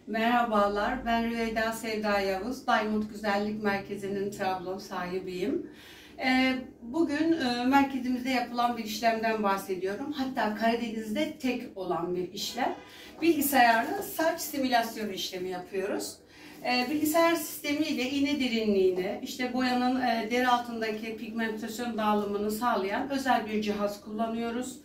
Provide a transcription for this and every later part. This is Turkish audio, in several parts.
Merhabalar, ben Rüveyda Sevda Yavuz, Diamond Güzellik Merkezi'nin Trabzon sahibiyim. Bugün merkezimizde yapılan bir işlemden bahsediyorum. Hatta Karadeniz'de tek olan bir işlem. Bilgisayarla saç simülasyonu işlemi yapıyoruz. Bilgisayar sistemiyle iğne derinliğini, işte boyanın deri altındaki pigmentasyon dağılımını sağlayan özel bir cihaz kullanıyoruz.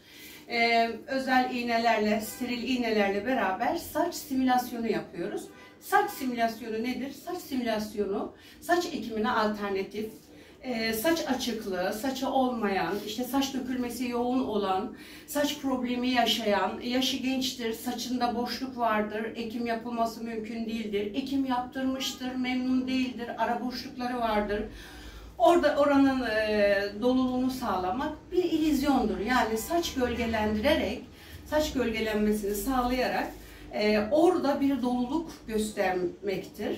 Özel iğnelerle, steril iğnelerle beraber saç simülasyonu yapıyoruz. Saç simülasyonu nedir? Saç simülasyonu, saç ekimine alternatif, saç açıklığı, saçı olmayan, işte saç dökülmesi yoğun olan, saç problemi yaşayan, yaşı gençtir, saçında boşluk vardır, ekim yapılması mümkün değildir, ekim yaptırmıştır, memnun değildir, ara boşlukları vardır. Oranın doluluğunu sağlamak bir illüzyondur. Yani saç gölgelendirerek, saç gölgelenmesini sağlayarak orada bir doluluk göstermektir.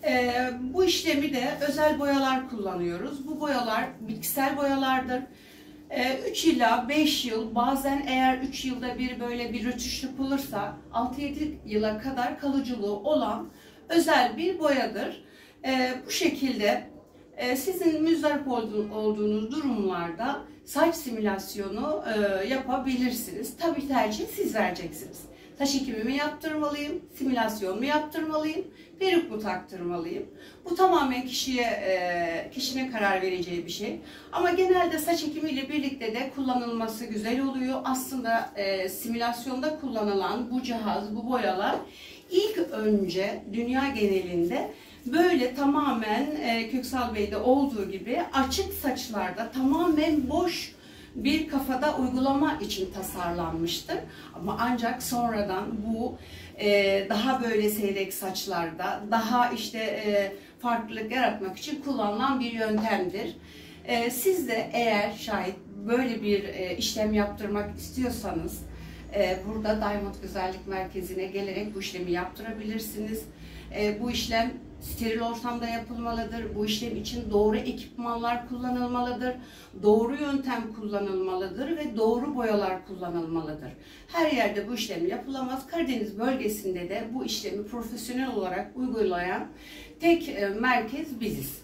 Bu işlemi de özel boyalar kullanıyoruz. Bu boyalar bitkisel boyalardır. 3 ila 5 yıl, bazen eğer 3 yılda bir böyle bir rötuş yapılırsa 6-7 yıla kadar kalıcılığı olan özel bir boyadır. Bu şekilde sizin müzdarip olduğunuz durumlarda saç simülasyonu yapabilirsiniz. Tabii tercih siz vereceksiniz. Saç ekimi mi yaptırmalıyım, simülasyon mu yaptırmalıyım, peruk mu taktırmalıyım? Bu tamamen kişinin karar vereceği bir şey. Ama genelde saç ekimiyle birlikte de kullanılması güzel oluyor. Aslında simülasyonda kullanılan bu cihaz, bu boyalar ilk önce dünya genelinde böyle tamamen Köksal Bey'de olduğu gibi açık saçlarda tamamen boş bir kafada uygulama için tasarlanmıştır. Ama ancak sonradan bu daha böyle seyrek saçlarda daha farklılık yaratmak için kullanılan bir yöntemdir. Siz de eğer şayet böyle bir işlem yaptırmak istiyorsanız burada Diamond Güzellik Merkezi'ne gelerek bu işlemi yaptırabilirsiniz. Bu işlem steril ortamda yapılmalıdır. Bu işlem için doğru ekipmanlar kullanılmalıdır. Doğru yöntem kullanılmalıdır ve doğru boyalar kullanılmalıdır. Her yerde bu işlem yapılamaz. Karadeniz bölgesinde de bu işlemi profesyonel olarak uygulayan tek merkez biziz.